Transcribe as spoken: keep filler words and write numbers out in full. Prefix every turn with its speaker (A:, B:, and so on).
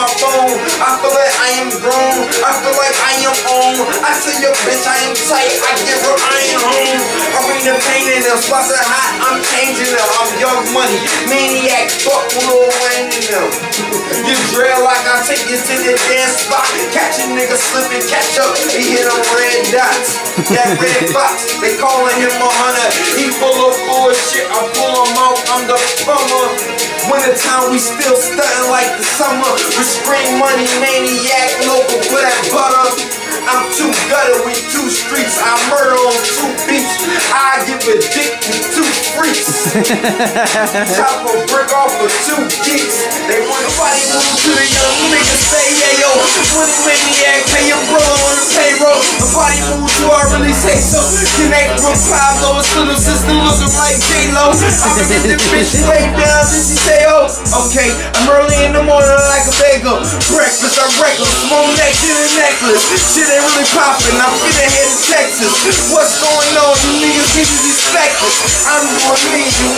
A: my phone. I feel like I am grown. I feel like I am on. I tell your bitch I am tight. I give her I am home. Arena painting them. Spots are hot. I'm changing them. I'm Young Money. Maniac. Fuck Lil Wayne in them. You drill like I take you to the dance spot. Catch a nigga slipping. Catch up. He hit them red dots. That red box. They calling him a hunter. He full of bullshit. I pull him out. I'm the bummer. Winter time we still stunting like the summer. We scream money, maniac, local for that butter. I'm too gutter with two streets. I murder on two beats. I give a dick with two freaks. Chop a brick off of two geeks. They want to body move to the young niggas say, yeah, yo, money maniac, pay your brother on the payroll. The body move to I really say so. Connect with Pablo, his little sister looking like J-Lo. I'ma get the bitch way down, then she say, oh, okay, I'm early in the morning like a bagel. Breakfast, I'm reckless, small neck to the necklace. Shit ain't really poppin', I'm finna head to Texas. What's going on, you niggas get disrespected. I'm doing me, you